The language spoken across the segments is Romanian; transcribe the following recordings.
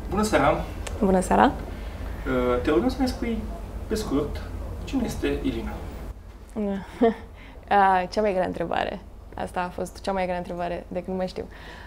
Bună seara! Bună seara! Te rugăm să ne spui, pe scurt, cine este Ilina? Cea mai grea întrebare. Asta a fost cea mai grea întrebare de când mă știu.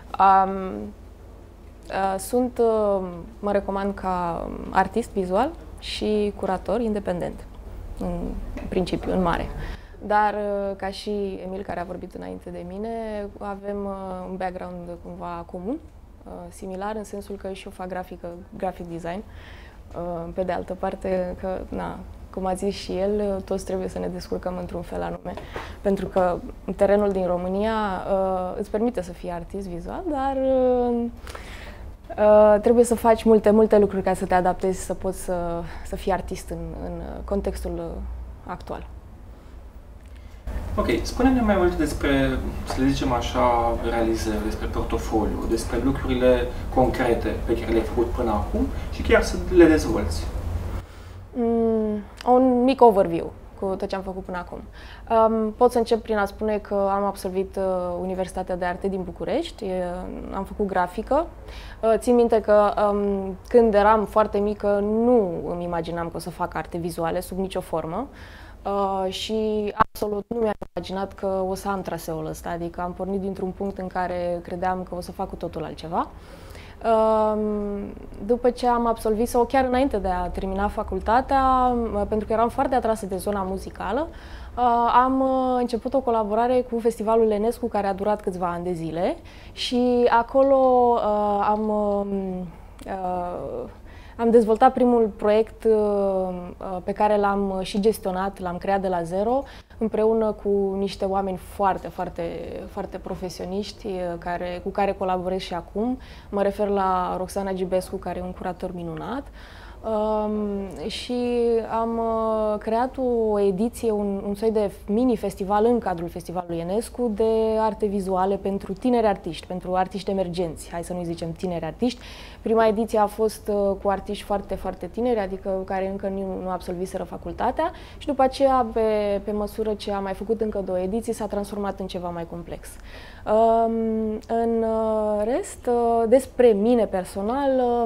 Mă recomand ca artist vizual și curator independent, în principiu, în mare. Dar, ca și Emil, care a vorbit înainte de mine, avem un background cumva comun, similar, în sensul că și eu fac graphic design. Pe de altă parte, că, cum a zis și el, toți trebuie să ne descurcăm într-un fel anume. Pentru că terenul din România îți permite să fii artist vizual, dar trebuie să faci multe lucruri ca să te adaptezi, să poți să fii artist în contextul actual. Ok, spune-ne mai mult despre, să le zicem așa, realizări, despre portofoliu, despre lucrurile concrete pe care le-ai făcut până acum și chiar să le dezvolți. Un mic overview cu tot ce am făcut până acum. Pot să încep prin a spune că am absolvit Universitatea de Arte din București, am făcut grafică. Țin minte că când eram foarte mică nu îmi imaginam că o să fac arte vizuale sub nicio formă. Și absolut nu mi-am imaginat că o să am traseul ăsta, adică am pornit dintr-un punct în care credeam că o să fac cu totul altceva. După ce am absolvit, sau chiar înainte de a termina facultatea, pentru că eram foarte atrasă de zona muzicală, am început o colaborare cu Festivalul Enescu, care a durat câțiva ani de zile și acolo am dezvoltat primul proiect pe care l-am și gestionat, l-am creat de la zero, împreună cu niște oameni foarte profesioniști cu care colaborez și acum. Mă refer la Roxana Gibescu, care e un curator minunat. Și am creat o ediție, un soi de mini-festival în cadrul Festivalului Enescu de arte vizuale pentru tineri artiști, pentru artiști emergenți, hai să nu zicem tineri artiști. Prima ediție a fost cu artiști foarte tineri, adică care încă nu absolviseră facultatea și după aceea, pe măsură ce am mai făcut încă 2 ediții, s-a transformat în ceva mai complex. În rest, despre mine personal,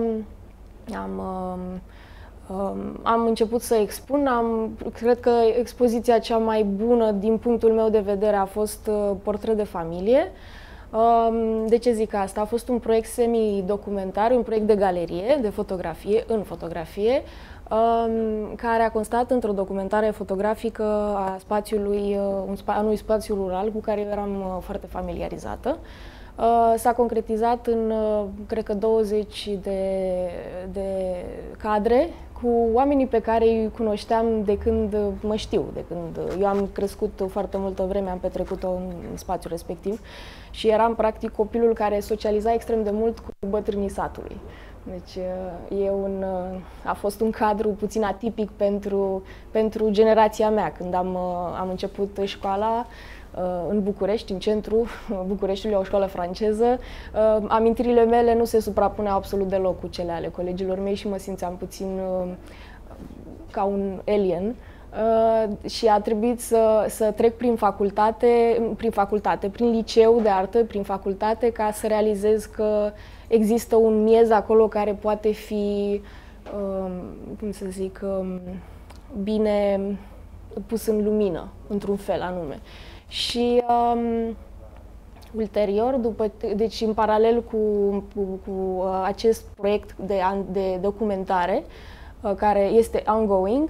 am început să expun, cred că expoziția cea mai bună din punctul meu de vedere a fost Portret de familie. De ce zic asta? A fost un proiect semi-documentar, un proiect de galerie, de fotografie, în fotografie, care a constat într-o documentare fotografică a spațiului, unui spațiu rural cu care eu eram foarte familiarizată. S-a concretizat în, cred că, 20 de cadre cu oamenii pe care îi cunoșteam de când mă știu, de când eu am crescut foarte multă vreme, am petrecut-o în spațiul respectiv și eram practic copilul care socializa extrem de mult cu bătrânii satului. Deci a fost un cadru puțin atipic pentru generația mea. Când am început școala în București, în centrul Bucureștiului, o școală franceză, amintirile mele nu se suprapuneau absolut deloc cu cele ale colegilor mei și mă simțeam puțin ca un alien. Și a trebuit să trec prin facultate, prin liceu de artă, prin facultate, ca să realizez că există un miez acolo care poate fi, cum să zic, bine pus în lumină, într-un fel anume. Și ulterior, deci în paralel cu acest proiect de documentare, care este ongoing,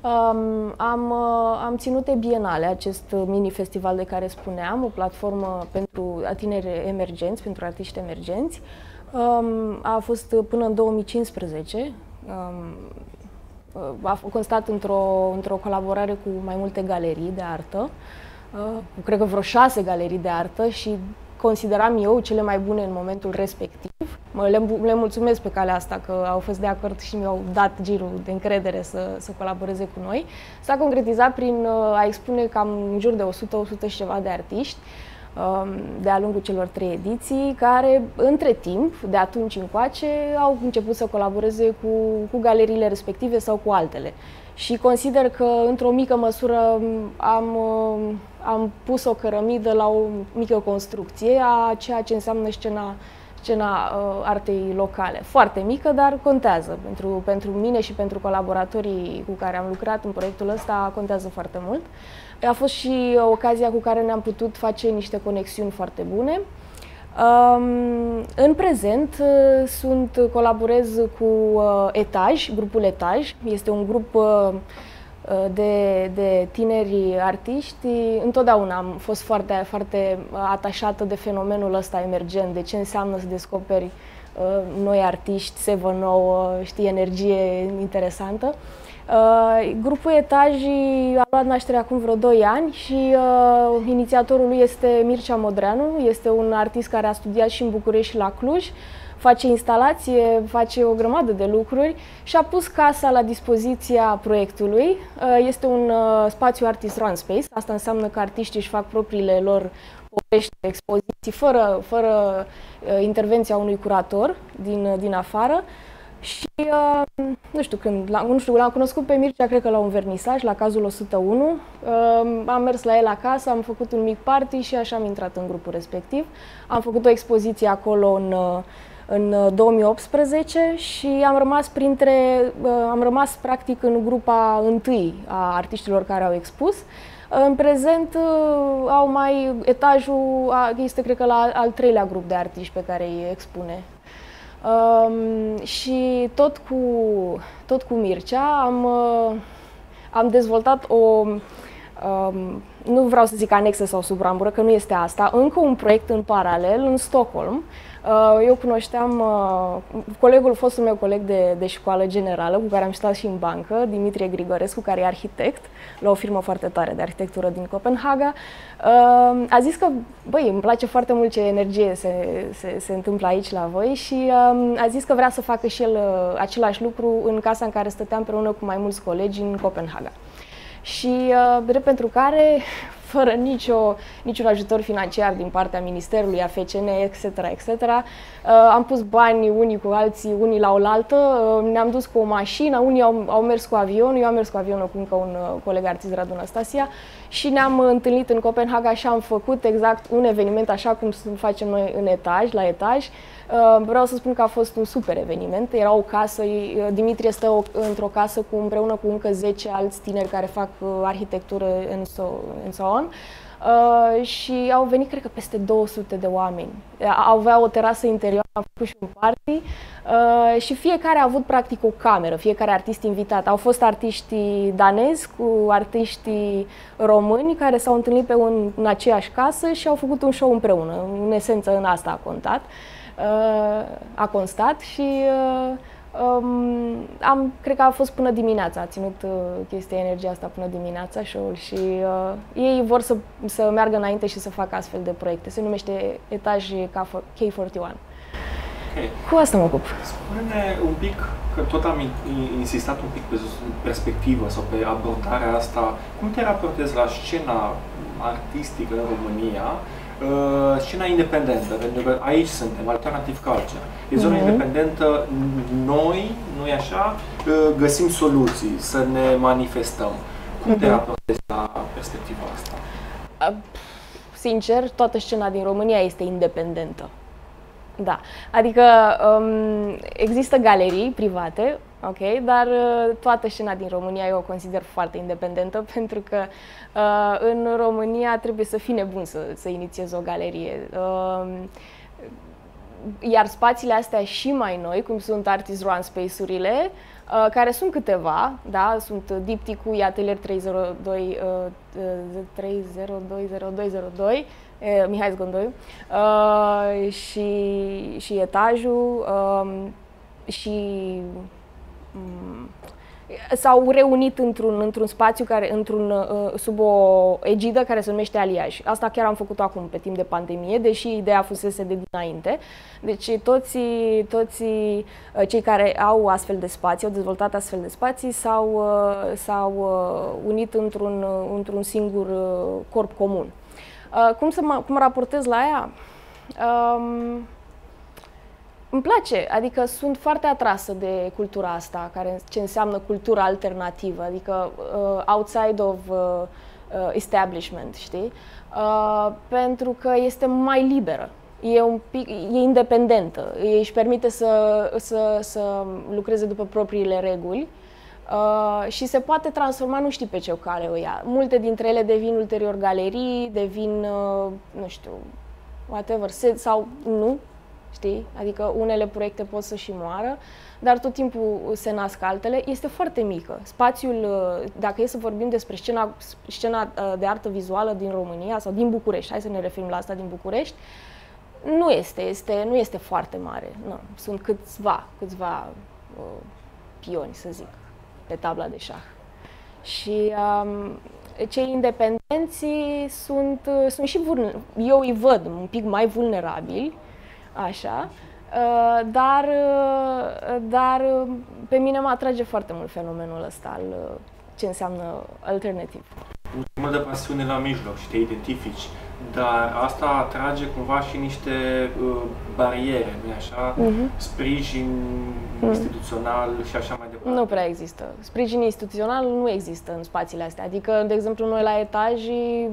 am ținut de Bienale, acest mini-festival de care spuneam, o platformă pentru tineri emergenți, pentru artiști emergenți. A fost până în 2015, a constat într-o colaborare cu mai multe galerii de artă, cred că vreo 6 galerii de artă și consideram eu cele mai bune în momentul respectiv. Le mulțumesc pe calea asta că au fost de acord și mi-au dat girul de încredere să colaboreze cu noi. S-a concretizat prin a expune cam în jur de 100 și ceva de artiști de-a lungul celor 3 ediții, care între timp, de atunci încoace, au început să colaboreze cu galeriile respective sau cu altele. Și consider că, într-o mică măsură, am pus o cărămidă la o mică construcție a ceea ce înseamnă scena artei locale. Foarte mică, dar contează. Pentru mine și pentru colaboratorii cu care am lucrat în proiectul ăsta, contează foarte mult. A fost și ocazia cu care ne-am putut face niște conexiuni foarte bune. În prezent colaborez cu Etaj, grupul Etaj. Este un grup de tineri artiști. Întotdeauna am fost foarte, foarte atașată de fenomenul ăsta emergent, de ce înseamnă să descoperi noi artiști, sevă nouă, știi, energie interesantă. Grupul Etaj a luat naștere acum vreo 2 ani și inițiatorul lui este Mircea Modreanu. Este un artist care a studiat și în București și la Cluj, face instalație, face o grămadă de lucruri și a pus casa la dispoziția proiectului. Este un spațiu artist run space, asta înseamnă că artiștii își fac propriile lor povești, expoziții, fără intervenția unui curator din afară. Și nu știu când, l-am cunoscut pe Mircea, cred că la un vernisaj, la Cazul 101. Am mers la el acasă, am făcut un mic party și așa am intrat în grupul respectiv. Am făcut o expoziție acolo în 2018 și am rămas practic în grupa întâi a artiștilor care au expus. În prezent Etajul este cred că la al 3-lea grup de artiști pe care îi expune. Și tot cu Mircea am dezvoltat nu vreau să zic anexă sau subrambură, că nu este asta, încă un proiect în paralel în Stockholm. Eu cunoșteam fostul meu coleg de școală generală, cu care am stat și în bancă, Dimitrie Grigorescu, care e arhitect la o firmă foarte tare de arhitectură din Copenhaga. A zis că, băi, îmi place foarte mult ce energie se întâmplă aici la voi și a zis că vrea să facă și el același lucru în casa în care stăteam împreună cu mai mulți colegi în Copenhaga. Și drept pentru care, fără niciun ajutor financiar din partea Ministerului, a FCN, etc., am pus bani unii cu alții, unii la oaltă, ne-am dus cu o mașină, unii au mers cu avionul, eu am mers cu avionul cu încă un coleg artist, Radu Anastasia, și ne-am întâlnit în Copenhaga și am făcut exact un eveniment așa cum facem noi în Etaj, la Etaj. Vreau să spun că a fost un super eveniment. Era o casă, Dimitrie stă într-o casă împreună cu încă 10 alți tineri care fac arhitectură and so on. Și au venit, cred că, peste 200 de oameni. Aveau o terasă interioară, am făcut și un party și fiecare a avut practic o cameră, fiecare artist invitat. Au fost artiștii danezi cu artiștii români care s-au întâlnit în aceeași casă și au făcut un show împreună. În esență, în asta a constat și cred că a fost până dimineața, a ținut energia asta până dimineața show-ul și ei vor să meargă înainte și să facă astfel de proiecte. Se numește Etaj K41. Okay. Cu asta mă ocup. Spune-ne un pic, că tot am insistat un pic pe perspectivă sau pe abordarea asta, cum te raportezi la scena artistică în România, scena independentă, pentru că aici suntem, alternative culture. E zona independentă, noi, nu-i așa, găsim soluții, să ne manifestăm. Cum te raportezi la perspectiva asta? Sincer, toată scena din România este independentă. Da, adică există galerii private, ok, dar toată scena din România eu o consider foarte independentă pentru că în România trebuie să fii nebun să inițiezi o galerie. Iar spațiile astea și mai noi, cum sunt Artist Run Space-urile, care sunt câteva, da, sunt Dipticul, Atelier 3020202, Mihai Zgondoiu, și Etajul, și s-au reunit într-un spațiu sub o egidă care se numește Aliaj. Asta chiar am făcut acum, pe timp de pandemie, deși ideea fusese de dinainte. Deci toți cei care au astfel de spații, au dezvoltat astfel de spații, s-au unit într-un singur corp comun. Cum raportez la ea? Îmi place, adică sunt foarte atrasă de cultura asta, ce înseamnă cultura alternativă, adică outside of establishment, știi? Pentru că este mai liberă. e un pic, e independentă, își permite să lucreze după propriile reguli și se poate transforma, nu știi pe ce cale o ia. Multe dintre ele devin ulterior galerii, devin, nu știu, whatever, sau nu, știi? Adică unele proiecte pot să și moară, dar tot timpul se nasc altele. Este foarte mică. Spațiul, dacă e să vorbim despre scena de artă vizuală din România sau din București, hai să ne referim la asta din București, nu este foarte mare. Nu. Sunt câțiva pioni, să zic, pe tabla de șah. Și cei independenți sunt și eu îi văd un pic mai vulnerabili, așa, dar pe mine mă atrage foarte mult fenomenul ăsta al ce înseamnă alternativ. Mult de pasiune la mijloc și te identifici, dar asta atrage cumva și niște bariere, nu-i așa? Sprijin instituțional și așa mai departe. Nu prea există. Sprijin instituțional nu există în spațiile astea. Adică, de exemplu, noi la etaj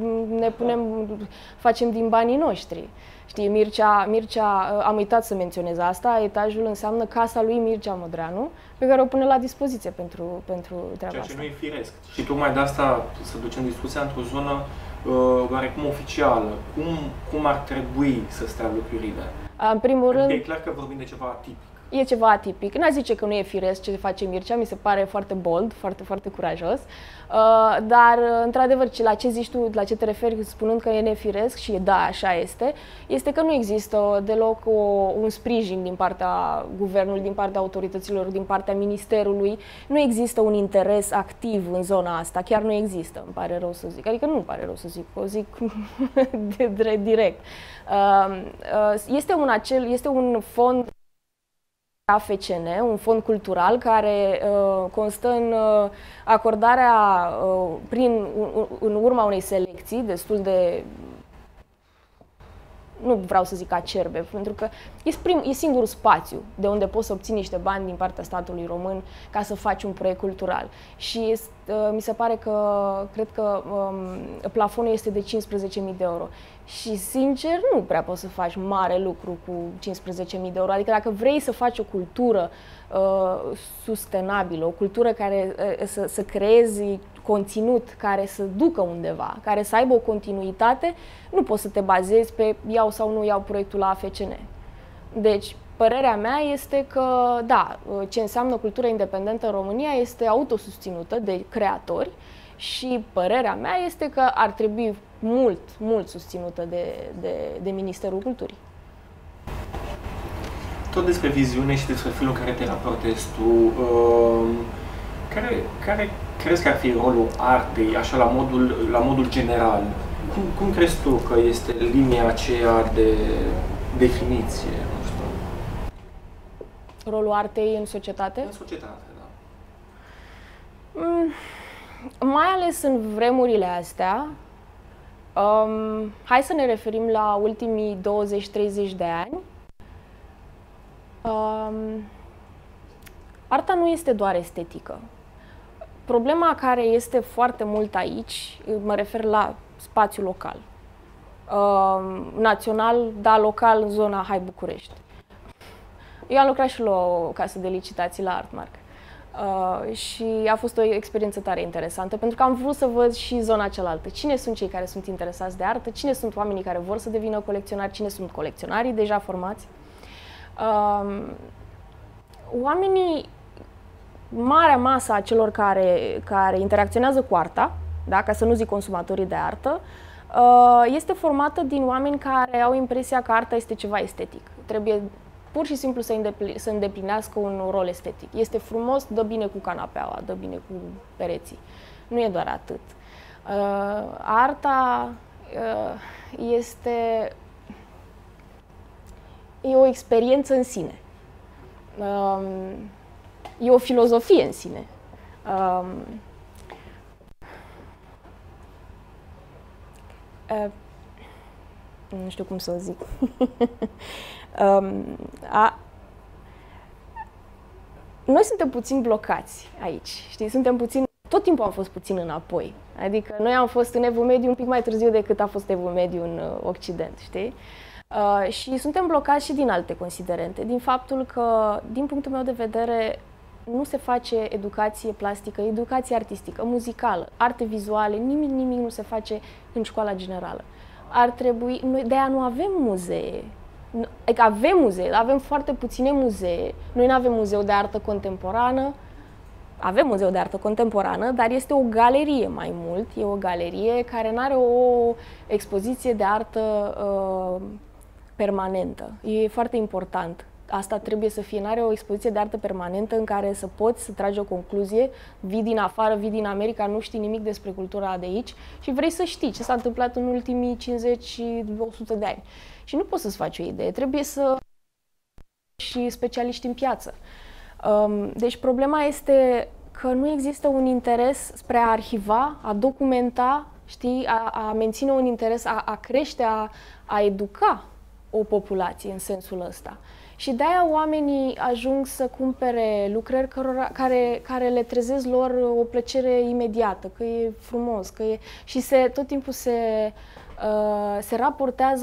facem din banii noștri. Știi, Mircea, am uitat să menționez asta, etajul înseamnă casa lui Mircea Mădreanu, pe care o pune la dispoziție pentru treaba asta. Ceea ce nu e firesc. Și tocmai de asta să ducem discuția într-o zonă oarecum oficială. Cum ar trebui să stea lucrurile? În primul rând, e clar că vorbim de ceva atipic. E ceva atipic. N-aș zice că nu e firesc ce face Mircea, mi se pare foarte bold, foarte, foarte curajos. Dar, într-adevăr, la ce zici tu, la ce te referi spunând că e nefiresc și da, așa este că nu există deloc un sprijin din partea guvernului, din partea autorităților, din partea ministerului. Nu există un interes activ în zona asta, chiar nu există, îmi pare rău să zic. Adică nu îmi pare rău să zic, o zic direct. Este un fond AFCN, un fond cultural care constă în acordarea, în urma unei selecții destul de, nu vreau să zic acerbe, pentru că e singurul spațiu de unde poți să obții niște bani din partea statului român ca să faci un proiect cultural. Și mi se pare cred că plafonul este de 15.000 de euro. Și, sincer, nu prea poți să faci mare lucru cu 15.000 de euro. Adică dacă vrei să faci o cultură sustenabilă, o cultură care să creezi conținut care să ducă undeva, care să aibă o continuitate, nu poți să te bazezi pe iau sau nu iau proiectul la AFCN. Deci, părerea mea este că, da, ce înseamnă cultură independentă în România este autosusținută de creatori și părerea mea este că ar trebui mult susținută de Ministerul Culturii. Tot despre viziune și despre felul în care te raportezi tu, care crezi că ar fi rolul artei, așa la modul general? Cum crezi tu că este linia aceea de definiție? Nu știu. Rolul artei în societate? În societate, da. Mai ales în vremurile astea, hai să ne referim la ultimii 20-30 de ani. Arta nu este doar estetică. Problema care este foarte mult aici, mă refer la spațiul local. Național, da, local, în zona Hai București. Eu am lucrat și la o casă de licitații la Artmark. Și a fost o experiență tare interesantă, pentru că am vrut să văd și zona cealaltă. Cine sunt cei care sunt interesați de artă, cine sunt oamenii care vor să devină colecționari, cine sunt colecționarii deja formați. Oamenii, marea masă a celor care interacționează cu arta, da, ca să nu zic consumatorii de artă, este formată din oameni care au impresia că arta este ceva estetic. Trebuie pur și simplu să îndeplinească un rol estetic. Este frumos, dă bine cu canapeaua, dă bine cu pereții. Nu e doar atât. Arta e o experiență în sine. E o filozofie în sine. Nu știu cum să o zic. Noi suntem puțin blocați aici, știi? Tot timpul am fost puțin înapoi. Adică noi am fost în Evul Mediu un pic mai târziu decât a fost Evul Mediu în Occident, știi? Și suntem blocați și din alte considerente, din faptul că, din punctul meu de vedere, nu se face educație plastică, educație artistică, muzicală, arte vizuale, nimic nu se face în școala generală. Ar trebui, noi de-aia nu avem muzee. Adică avem muzee, avem foarte puține muzee. Noi nu avem muzeu de artă contemporană, avem muzeu de artă contemporană, dar este o galerie mai mult, e o galerie care nu are o expoziție de artă permanentă. E foarte important. Asta trebuie să fie, n-are o expoziție de artă permanentă în care să poți să tragi o concluzie, vii din afară, vii din America, nu știi nimic despre cultura de aici și vrei să știi ce s-a întâmplat în ultimii 50 și 100 de ani. Și nu poți să-ți faci o idee, trebuie să și specialiști în piață. Deci problema este că nu există un interes spre a arhiva, a documenta, știi, a menține un interes, a crește, a educa o populație în sensul ăsta. Și de-aia oamenii ajung să cumpere lucrări care le trezesc lor o plăcere imediată, că e frumos, că e... și tot timpul se raportează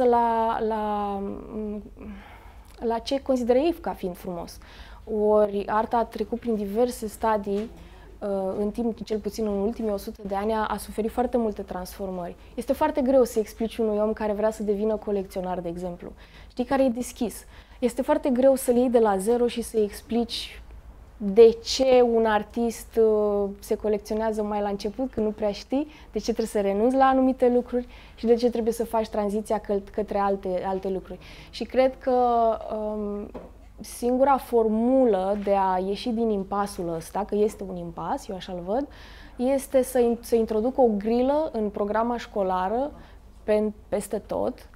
la ce consideră ei ca fiind frumos. Ori arta a trecut prin diverse stadii, în timp, cel puțin în ultimii 100 de ani, a suferit foarte multe transformări. Este foarte greu să explici unui om care vrea să devină colecționar, de exemplu, știi, care e deschis. Este foarte greu să-l iei de la zero și să-i explici de ce un artist se colecționează mai la început, când nu prea știi, de ce trebuie să renunți la anumite lucruri și de ce trebuie să faci tranziția către alte lucruri. Și cred că singura formulă de a ieși din impasul ăsta, că este un impas, eu așa-l văd, este să introducă o grilă în programa școlară peste tot,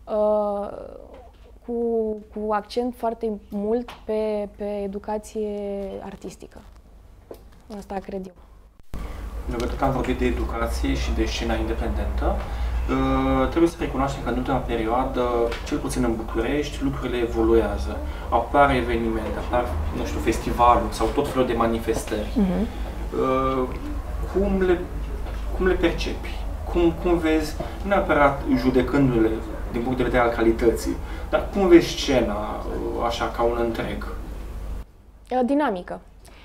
cu accent foarte mult pe educație artistică. Asta cred eu. Pentru că tot am vorbit de educație și de scena independentă, trebuie să recunoaștem că în ultima perioadă, cel puțin în București, lucrurile evoluează. Apar evenimente, apar, nu știu, festivaluri sau tot felul de manifestări. Cum le percepi? Cum vezi, nu neapărat judecându-le din punct de vedere al calității, dar cum vezi scena așa ca un întreg? Dinamică.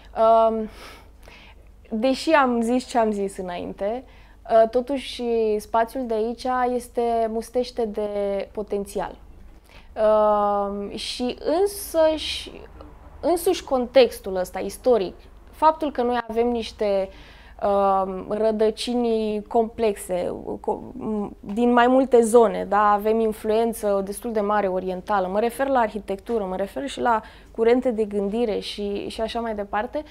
Deși am zis ce am zis înainte, totuși spațiul de aici mustește de potențial. Și însuși contextul ăsta istoric, faptul că noi avem niște rădăcini complexe din mai multe zone, da? Avem influență destul de mare orientală, mă refer la arhitectură, mă refer și la curente de gândire și așa mai departe,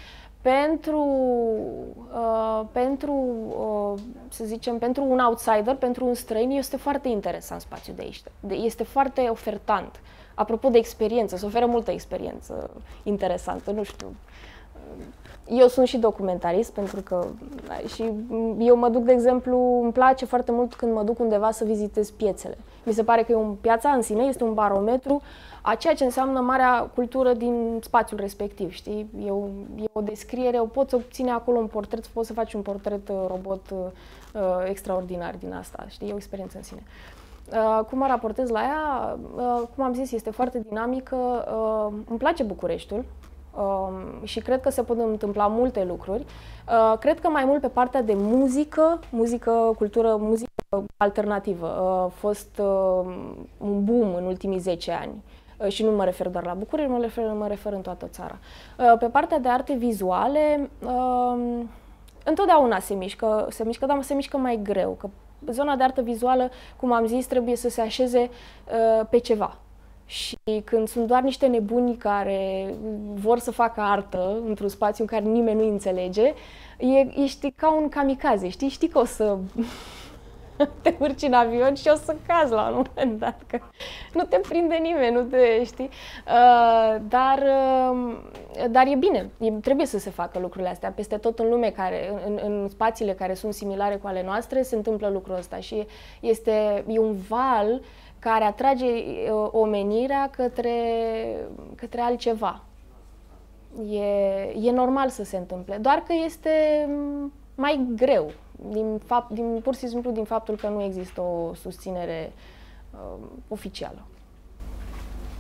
să zicem, pentru un outsider, pentru un străin, este foarte interesant spațiul de aici. Este foarte ofertant. Apropo de experiență, se oferă multă experiență interesantă, nu știu. Eu sunt și documentarist, pentru că și eu mă duc, de exemplu, îmi place foarte mult când mă duc undeva să vizitez piețele. Mi se pare că piața în sine este un barometru a ceea ce înseamnă marea cultură din spațiul respectiv, știi? E o descriere, poți obține acolo un portret, poți să faci un portret robot extraordinar din asta, știi? E o experiență în sine. Cum mă raportez la ea? Cum am zis, este foarte dinamică, îmi place Bucureștiul. Și cred că se pot întâmpla multe lucruri. Cred că mai mult pe partea de muzică, cultură, muzică alternativă. A fost un boom în ultimii 10 ani. Și nu mă refer doar la București, mă refer în toată țara. Pe partea de arte vizuale, întotdeauna se mișcă, dar se mișcă mai greu. Că zona de artă vizuală, cum am zis, trebuie să se așeze pe ceva. Și când sunt doar niște nebuni care vor să facă artă într-un spațiu în care nimeni nu înțelege, ești ca un kamikaze, știi că o să te urci în avion și o să cazi la un moment dat, că nu te prinde nimeni, nu te știi. Dar e bine, trebuie să se facă lucrurile astea. Peste tot în lume, în spațiile care sunt similare cu ale noastre, se întâmplă lucrul ăsta și e un val care atrage omenirea către altceva. E normal să se întâmple, doar că este mai greu, pur și simplu din faptul că nu există o susținere oficială.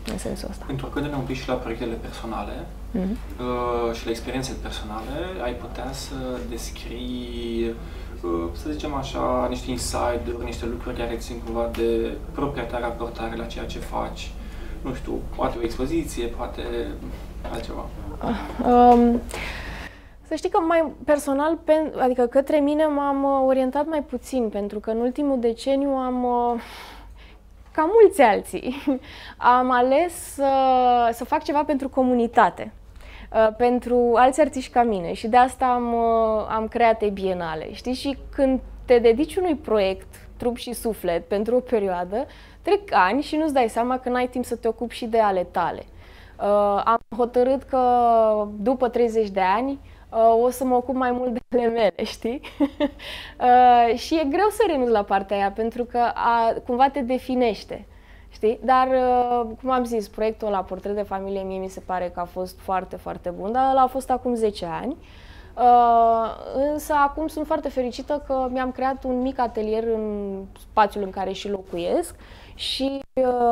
în sensul ăsta. Întorcându-ne un pic și la proiectele personale și la experiențele personale, ai putea să descrii, să zicem așa, niște insight-uri, niște lucruri care țin cumva de propria ta raportare la ceea ce faci? Nu știu, poate o expoziție, poate altceva. Să știi că mai personal, adică către mine m-am orientat mai puțin, pentru că în ultimul deceniu ca mulți alții, am ales să fac ceva pentru comunitate, pentru alți artiști ca mine și de asta am creat Bienale, știi? Și când te dedici unui proiect, trup și suflet, pentru o perioadă, trec ani și nu-ți dai seama că n-ai timp să te ocupi și de ale tale. Am hotărât că după 30 de ani o să mă ocup mai mult de ale mele, știi? Și e greu să renunți la partea aia, pentru că cumva te definește, știi? Dar, cum am zis, proiectul ăla, Portret de familie, mie mi se pare că a fost foarte, foarte bun, dar ăla a fost acum 10 ani. Însă acum sunt foarte fericită că mi-am creat un mic atelier în spațiul în care și locuiesc și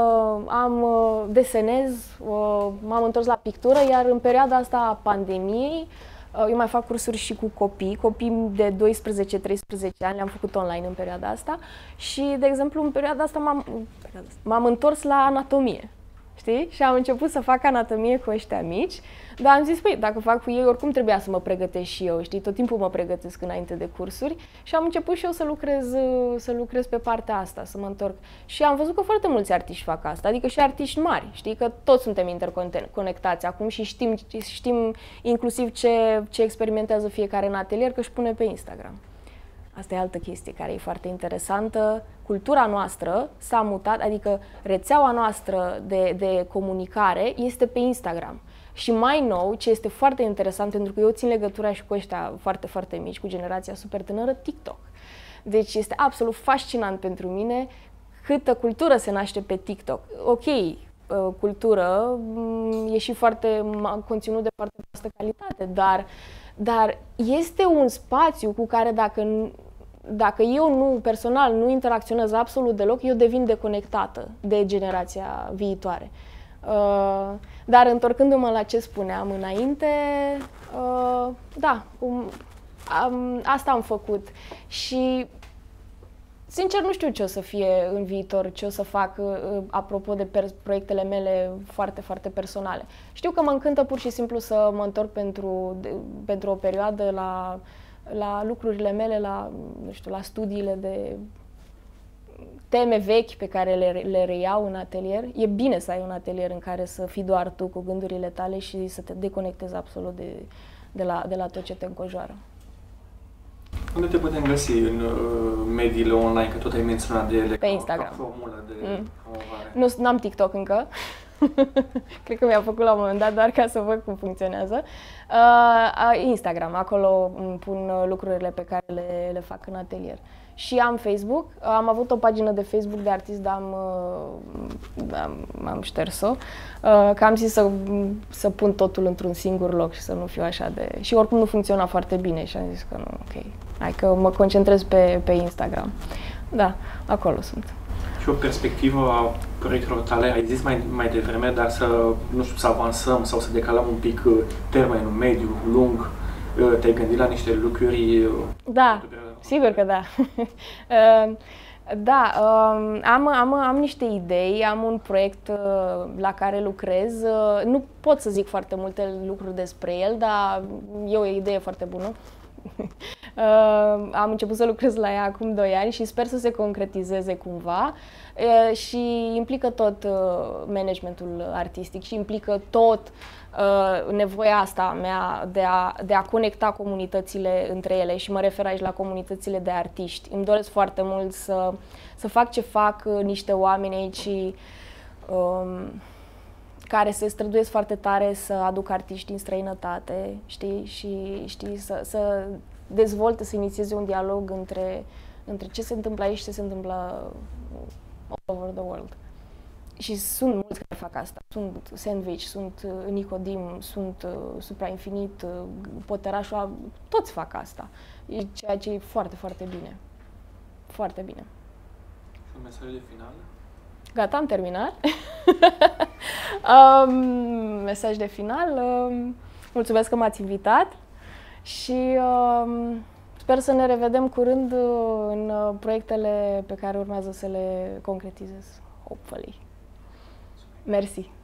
desenez, m-am întors la pictură, iar în perioada asta a pandemiei eu mai fac cursuri și cu copii de 12-13 ani, le-am făcut online în perioada asta și, de exemplu, în perioada asta m-am întors la anatomie, știi? Și am început să fac anatomie cu ăștia mici, dar am zis, păi, dacă fac cu ei, oricum trebuia să mă pregătesc și eu, știi? Tot timpul mă pregătesc înainte de cursuri și am început și eu să lucrez pe partea asta, să mă întorc. Și am văzut că foarte mulți artiști fac asta, adică și artiști mari, știi? Că toți suntem interconectați acum și știm inclusiv ce experimentează fiecare în atelier, că își pune pe Instagram. Asta e altă chestie care e foarte interesantă. Cultura noastră s-a mutat, adică rețeaua noastră de comunicare este pe Instagram. Și mai nou, ce este foarte interesant, pentru că eu țin legătura și cu ăștia foarte, foarte mici, cu generația super tânără, TikTok. Deci este absolut fascinant pentru mine câtă cultură se naște pe TikTok. Ok, cultură e și conținut de foarte proastă calitate, dar este un spațiu cu care dacă eu personal nu interacționez absolut deloc, eu devin deconectată de generația viitoare. Dar întorcându-mă la ce spuneam înainte, da, asta am făcut și sincer nu știu ce o să fie în viitor, ce o să fac apropo de proiectele mele foarte, foarte personale. Știu că mă încântă pur și simplu să mă întorc pentru o perioadă la lucrurile mele, nu știu, la studiile de teme vechi pe care le reiau în atelier. E bine să ai un atelier în care să fii doar tu cu gândurile tale și să te deconectezi absolut de la tot ce te înconjoară. Unde te putem găsi în mediile online, că tot ai menționat de ele? Pe Instagram. Ca formulă de promovare. Nu am TikTok încă. Cred că mi-a făcut la un moment dat doar ca să văd cum funcționează. Instagram, acolo îmi pun lucrurile pe care le fac în atelier. Și am Facebook, am avut o pagină de Facebook de artist, dar am șters-o, că am zis să pun totul într-un singur loc și să nu fiu așa de... Și oricum nu funcționa foarte bine și am zis că nu, ok, hai că mă concentrez pe Instagram. Da, acolo sunt. Și o perspectivă a proiectelor tale, ai zis mai devreme, dar nu știu, să avansăm sau să decalăm un pic termenul mediu, lung, te-ai gândit la niște lucruri? Da, sigur că da. Da, am niște idei, am un proiect la care lucrez. Nu pot să zic foarte multe lucruri despre el, dar e o idee foarte bună. Am început să lucrez la ea acum 2 ani și sper să se concretizeze cumva și implică tot managementul artistic și implică tot nevoia asta mea de a conecta comunitățile între ele și mă refer aici la comunitățile de artiști. Îmi doresc foarte mult să fac ce fac niște oameni aici care se străduiesc foarte tare să aducă artiști din străinătate, știi, și să dezvolte, să inițieze un dialog între ce se întâmplă aici și ce se întâmplă all over the world. Și sunt mulți care fac asta. Sunt Sandwich, sunt Nicodim, sunt Suprainfinit, Poterașul, toți fac asta. E ceea ce e foarte, foarte bine. Foarte bine. Și un mesaj de final? Gata, am terminat. Mesaj de final. Mulțumesc că m-ați invitat și sper să ne revedem curând în proiectele pe care urmează să le concretizez. Hopefully. Mersi.